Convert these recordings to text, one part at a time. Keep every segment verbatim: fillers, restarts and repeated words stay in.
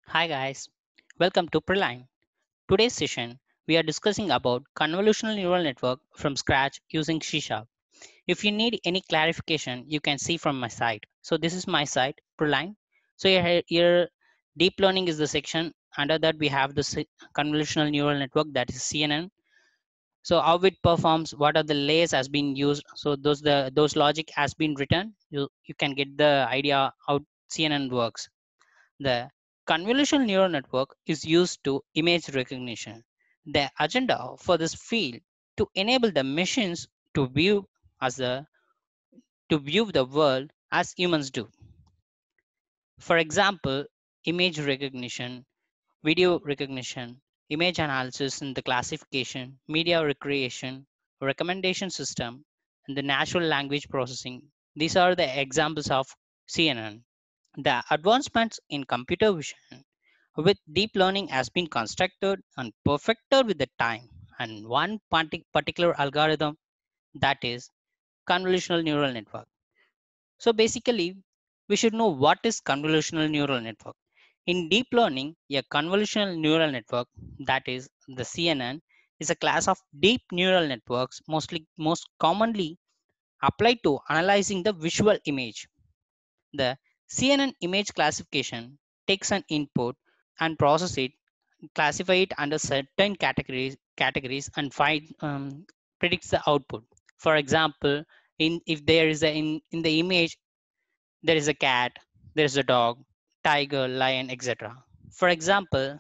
Hi guys, welcome to Preline. Today's session, we are discussing about convolutional neural network from scratch using C Sharp. If you need any clarification, you can see from my site. So this is my site, Preline. So here, here deep learning is the section. Under that, we have the se- convolutional neural network, that is C N N. So how it performs, what are the layers has been used. So those the those logic has been written. You you can get the idea how C N N works. The convolutional neural network is used to image recognition. The agenda for this field to enable the machines to view as the to view the world as humans do. For example, image recognition, video recognition, image analysis and the classification, media recreation, recommendation system, and the natural language processing. These are the examples of C N N. The advancements in computer vision with deep learning has been constructed and perfected with the time and one partic- particular algorithm, that is convolutional neural network. So basically, we should know what is convolutional neural network. In deep learning, a convolutional neural network, that is the C N N, is a class of deep neural networks mostly most commonly applied to analyzing the visual image. The C N N image classification takes an input and process it, classify it under certain categories, categories and find um, predicts the output. For example, in if there is a in, in the image there is a cat, there is a dog, tiger, lion, et cetera. For example,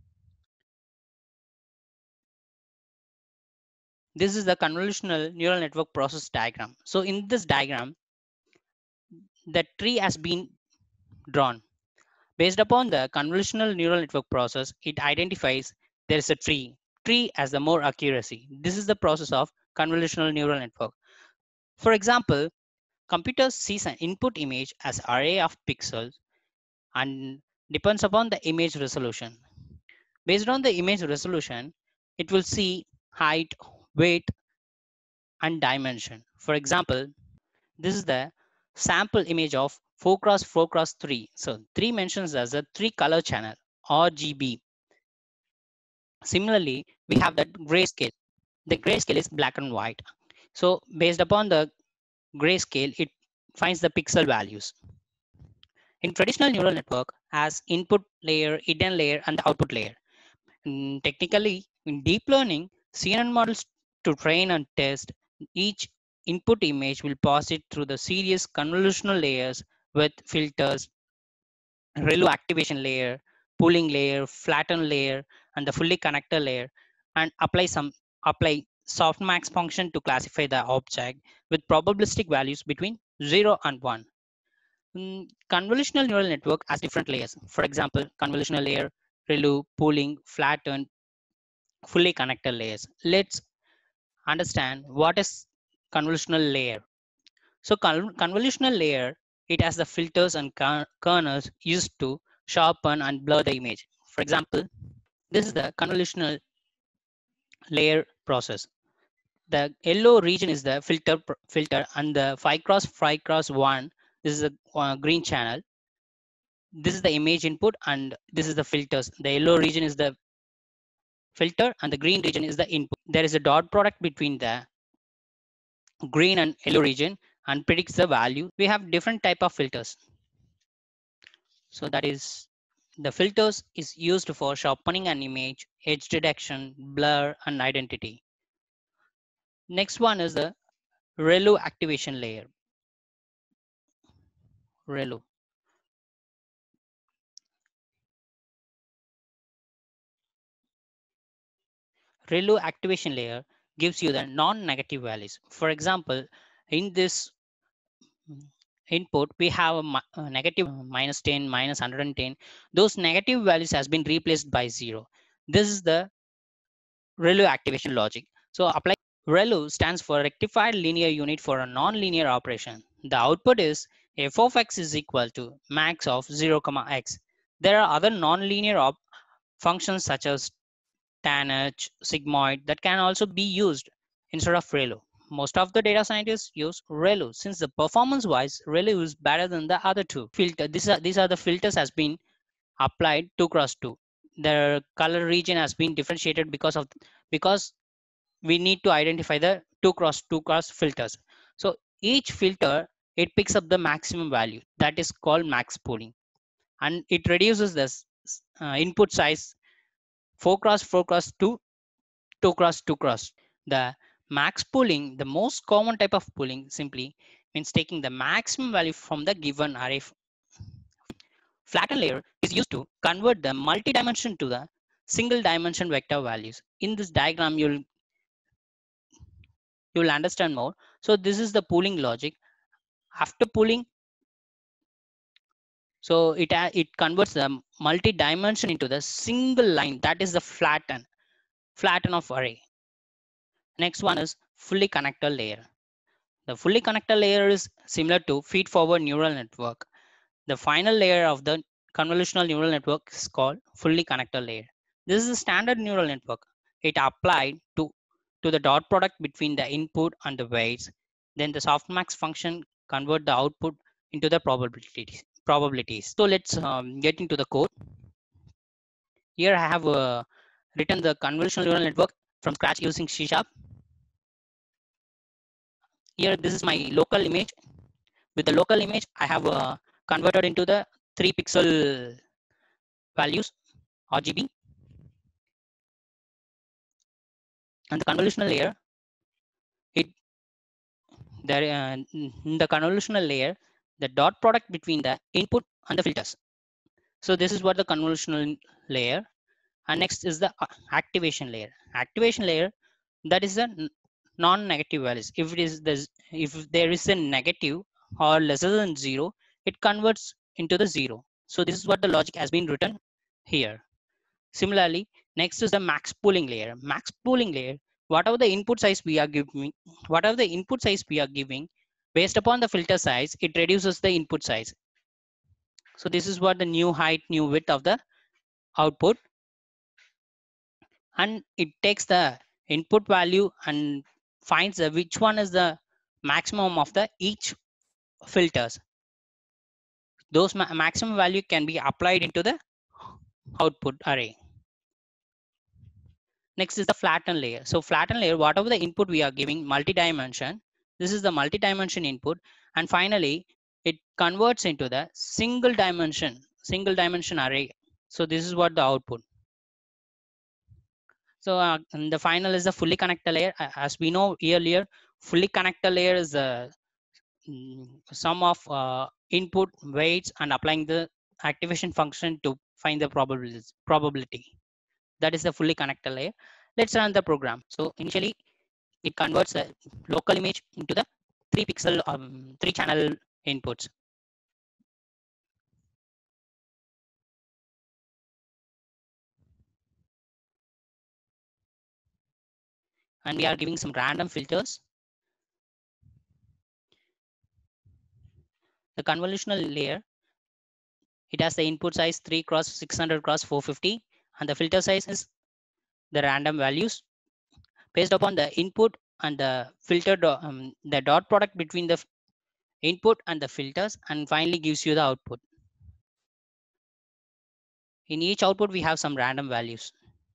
this is the convolutional neural network process diagram. So in this diagram, the tree has been drawn. Based upon the convolutional neural network process, it identifies there is a tree. Tree has the more accuracy. This is the process of convolutional neural network. For example, computer sees an input image as array of pixels and depends upon the image resolution. Based on the image resolution, it will see height, weight, and dimension. For example, this is the sample image of four cross four cross three. So three mentions as a three color channel, R G B. Similarly, we have the grayscale. The grayscale is black and white. So based upon the grayscale, it finds the pixel values. In traditional neural network, as input layer, hidden layer, and the output layer. Mm, technically, in deep learning, C N N models to train and test each input image will pass it through the serious convolutional layers with filters, ReLU activation layer, pooling layer, flatten layer, and the fully connector layer, and apply some apply softmax function to classify the object with probabilistic values between zero and one. Mm, convolutional neural network has different layers. For example, convolutional layer, ReLU, pooling, flatten, fully connected layers. Let's understand what is convolutional layer. So con- convolutional layer, it has the filters and kernels used to sharpen and blur the image. For example, this is the convolutional layer process. The yellow region is the filter filter and the five cross five cross one, this is the uh, green channel. This is the image input and this is the filters. The yellow region is the filter and the green region is the input. There is a dot product between the green and yellow region and predicts the value. We have different type of filters. So that is the filters is used for sharpening an image, edge detection, blur, and identity. Next one is the ReLU activation layer. ReLU. ReLU activation layer gives you the non-negative values. For example, in this input, we have a, a negative minus ten, minus one hundred ten. Those negative values has been replaced by zero. This is the ReLU activation logic. So apply ReLU stands for rectified linear unit for a non-linear operation. The output is f of x is equal to max of zero comma x. There are other non-linear op- functions such as tanh, sigmoid that can also be used instead of ReLU. Most of the data scientists use ReLU since the performance-wise ReLU is better than the other two. Filter. These are these are the filters has been applied two cross two. The color region has been differentiated because of because we need to identify the two cross two cross filters. So each filter, it picks up the maximum value, that is called max pooling, and it reduces this uh, input size four cross four cross two, two cross two cross. The max pooling, the most common type of pooling, simply means taking the maximum value from the given array. Flatten layer is used to convert the multi-dimension to the single dimension vector values. In this diagram, you'll you'll understand more. So this is the pooling logic. After pooling, so it it converts the multi-dimension into the single line, that is the flatten flatten of array. Next one is fully connected layer. The fully connected layer is similar to feed forward neural network. The final layer of the convolutional neural network is called fully connected layer. This is a standard neural network. It applied to, to the dot product between the input and the weights. Then the softmax function convert the output into the probabilities. probabilities. So let's um, get into the code. Here I have uh, written the convolutional neural network from scratch using C sharp. Here, this is my local image. With the local image, I have uh, converted into the three pixel values, R G B. And the convolutional layer, it there uh, in the convolutional layer, the dot product between the input and the filters. So this is what the convolutional layer. And next is the uh, activation layer. Activation layer, that is the non-negative values. If it is the if there is a negative or lesser than zero, it converts into the zero. So this is what the logic has been written here. Similarly, next is the max pooling layer. Max pooling layer, whatever the input size we are giving, whatever the input size we are giving, based upon the filter size, it reduces the input size. So this is what the new height, new width of the output, and it takes the input value and finds the which one is the maximum of the each filters. Those ma maximum value can be applied into the output array. Next is the flatten layer. So flatten layer, whatever the input we are giving multi-dimension, this is the multi-dimension input, and finally it converts into the single dimension, single dimension array. So this is what the output. So uh, and the final is the fully connected layer. As we know earlier, fully connected layer is the mm, sum of uh, input weights and applying the activation function to find the probabilities probability. That is the fully connected layer. Let's run the program. So initially it converts a local image into the three pixel um, three channel inputs. And we are giving some random filters. The convolutional layer, it has the input size three cross six hundred cross four fifty, and the filter size is the random values based upon the input and the filter do, um, the dot product between the input and the filters, and finally gives you the output. In each output we have some random values.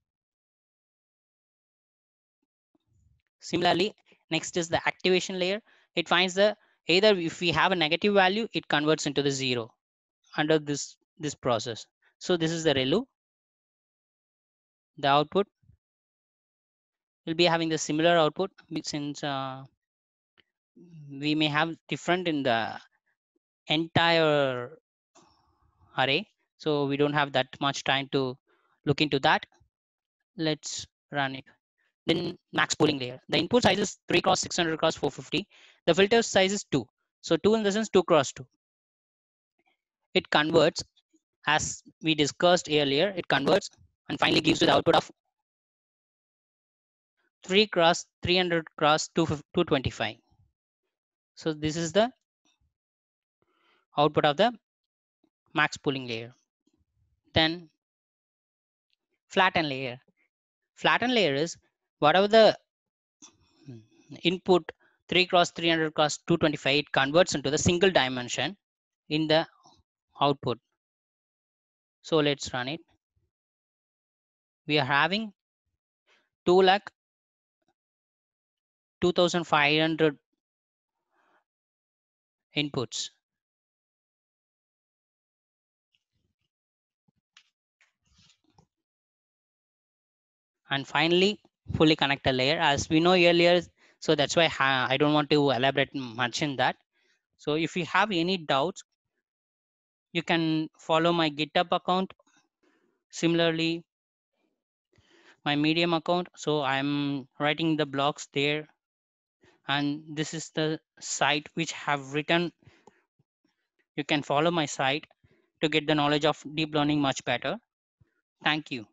Similarly, next is the activation layer. It finds the either if we have a negative value, it converts into the zero under this this process. So this is the R E L U. The output will be having the similar output, since uh, we may have different in the entire array. So we don't have that much time to look into that. Let's run it. Then max pooling layer. The input size is three cross six hundred cross four fifty. The filter size is two. So two in the sense two cross two. It converts, as we discussed earlier, it converts and finally gives you the output of three cross three hundred cross two twenty-five. So this is the output of the max pooling layer. Then flatten layer. Flatten layer is whatever the input three cross three hundred cross two twenty-five, it converts into the single dimension in the output. So let's run it. We are having two lakh two thousand five hundred inputs. And finally, fully connected layer, as we know earlier. So that's why I don't want to elaborate much in that. So if you have any doubts, you can follow my GitHub account. Similarly, my Medium account. So I'm writing the blogs there. And this is the site which have written. You can follow my site to get the knowledge of deep learning much better. Thank you.